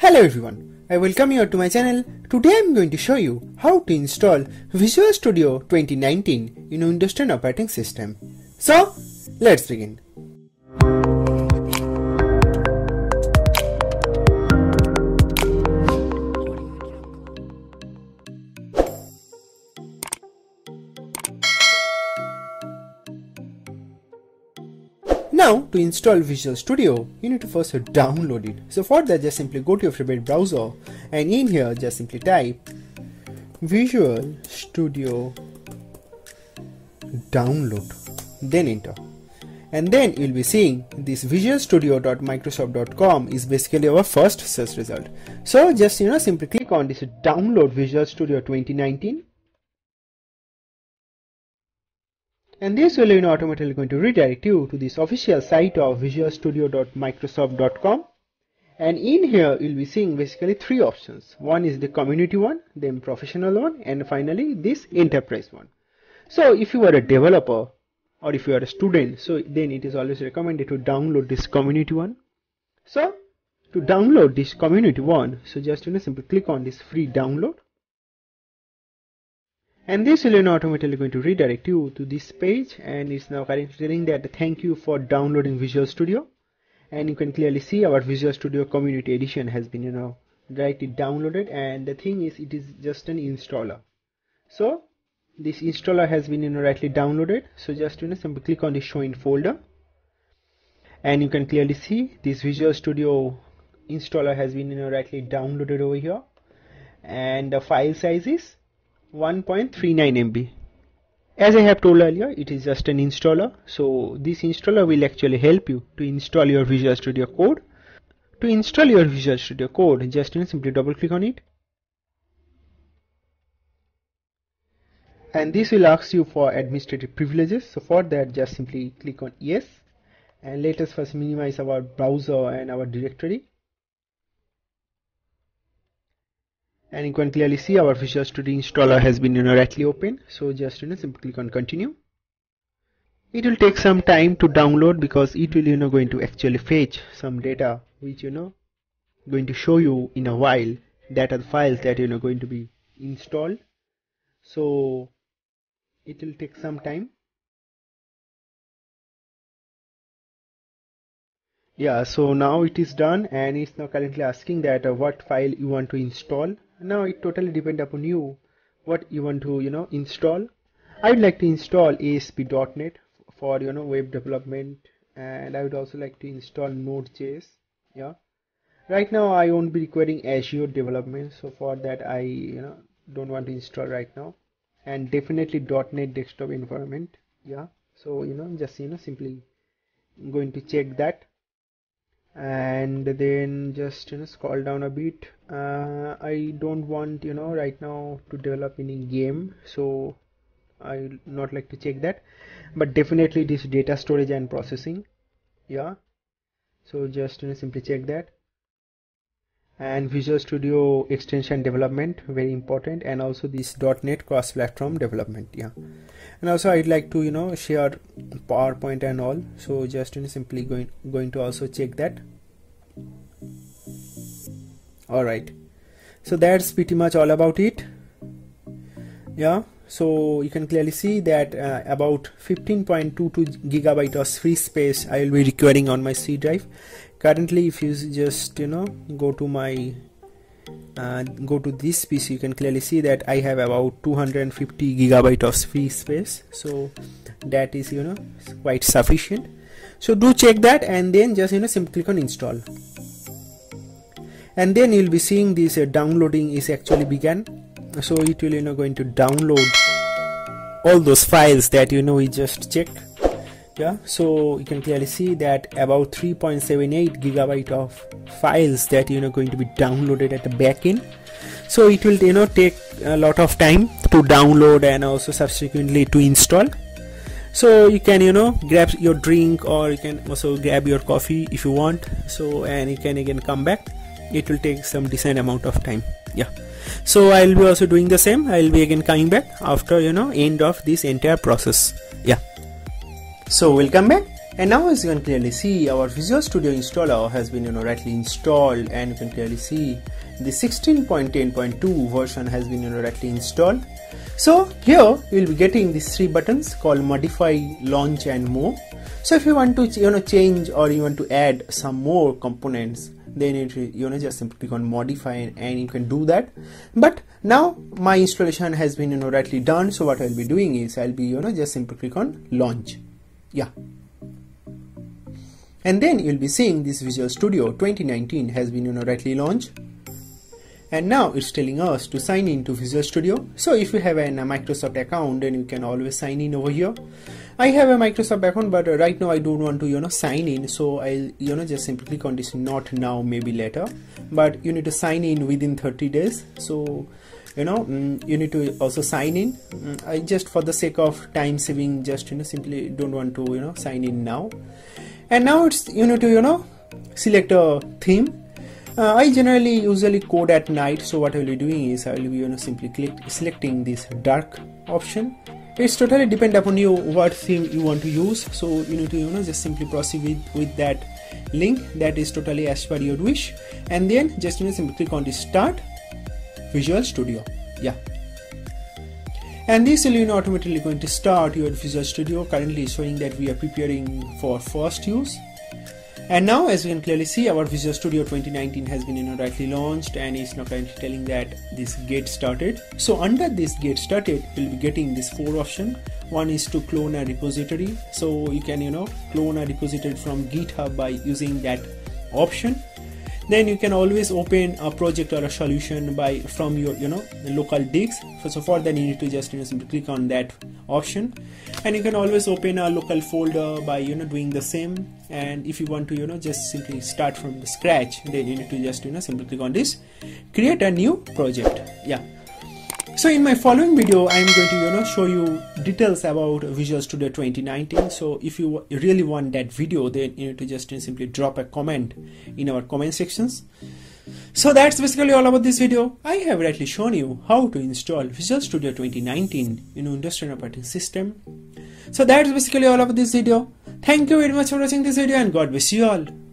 Hello everyone, I welcome you to my channel. Today I am going to show you how to install Visual Studio 2019 in Windows 10 operating system. So, let's begin. Now, to install Visual Studio, you need to first download it. So for that, just simply go to your favorite browser and in here just simply type Visual Studio download, then enter. And then you'll be seeing this visualstudio.microsoft.com is basically our first search result. So just simply click on this download Visual Studio 2019. And this will automatically going to redirect you to this official site of visualstudio.microsoft.com. And in here you'll be seeing basically three options. One is the community one, then professional one, and finally this enterprise one. So if you are a developer or if you are a student, so then it is always recommended to download this community one. So to download this community one, so just simply click on this free download. And this will automatically going to redirect you to this page, and it's now currently telling that thank you for downloading Visual Studio. And you can clearly see our Visual Studio Community Edition has been directly downloaded, and the thing is it is just an installer. So this installer has been rightly downloaded. So just simply click on the show in folder, and you can clearly see this Visual Studio installer has been rightly downloaded over here, and the file size is 1.39 MB. As I have told earlier, it is just an installer. So this installer will actually help you to install your Visual Studio Code. To install your Visual Studio Code, just simply double click on it. And this will ask you for administrative privileges. So for that, just simply click on yes. And let us first minimize our browser and our directory. And you can clearly see our Visual Studio installer has been rightly open. So just simply click on continue. It will take some time to download because it will going to actually fetch some data which going to show you in a while that are the files that going to be installed. So it will take some time. Yeah, so now it is done, and it's now currently asking that what file you want to install. Now it totally depends upon you what you want to install. I would like to install ASP.NET for web development, and I would also like to install Node.js. Yeah, right now I won't be requiring Azure development, so for that I don't want to install right now. And definitely .NET desktop environment. Yeah, so just simply going to check that. And then just scroll down a bit. I don't want right now to develop any game, so I will not like to check that, but definitely this data storage and processing. Yeah, so just simply check that. And Visual Studio extension development, very important, and also this .NET cross-platform development. Yeah, and also I'd like to share PowerPoint and all, so just simply going to also check that. Alright, so that's pretty much all about it. Yeah, so you can clearly see that about 15.22 gigabyte of free space I will be requiring on my C drive. Currently, if you just go to my go to this PC, you can clearly see that I have about 250 gigabyte of free space, so that is quite sufficient. So do check that, and then just simply click on install, and then you'll be seeing this downloading is actually began. So it will going to download all those files that we just checked. Yeah, so you can clearly see that about 3.78 gigabyte of files that going to be downloaded at the back end. So it will take a lot of time to download and also subsequently to install. So you can grab your drink, or you can also grab your coffee if you want. So, and you can again come back. It will take some decent amount of time. Yeah, so I will be also doing the same. I will be again coming back after end of this entire process. Yeah, so welcome back. And now as you can clearly see, our Visual Studio installer has been rightly installed, and you can clearly see the 16.10.2 version has been rightly installed. So here you will be getting these three buttons called modify, launch and more. So if you want to change or you want to add some more components, then you just simply click on modify and you can do that. But now my installation has been rightly done, so what I'll be doing is I'll be just simply click on launch. Yeah. And then you'll be seeing this Visual Studio 2019 has been rightly launched. And now it's telling us to sign in to Visual Studio. So if you have a Microsoft account, then you can always sign in over here. I have a Microsoft account, but right now I don't want to sign in, so I'll just simply click on this not now, maybe later. But you need to sign in within 30 days. So you need to also sign in. I just, for the sake of time saving, just simply don't want to sign in now. And now it's you need to select a theme. I generally usually code at night, so what I will be doing is I will be simply selecting this dark option. It's totally depend upon you what theme you want to use, so you need to just simply proceed with that link. That is totally as per your wish, and then just simply click on the start Visual Studio. Yeah. And this will automatically going to start your Visual Studio. Currently showing that we are preparing for first use. And now as you can clearly see, our Visual Studio 2019 has been rightly launched, and it's now currently telling that this get started. So under this get started, you'll be getting this four option. One is to clone a repository, so you can clone a repository from GitHub by using that option. Then you can always open a project or a solution from your local disk. So for that you need to just simply click on that option, and you can always open a local folder by doing the same. And if you want to just simply start from the scratch, then you need to just simply click on this create a new project. Yeah. So in my following video, I am going to show you details about Visual Studio 2019. So if you really want that video, then you need to just simply drop a comment in our comment sections. So that's basically all about this video. I have rightly shown you how to install Visual Studio 2019 in industrial operating system. So that's basically all about this video. Thank you very much for watching this video, and God bless you all.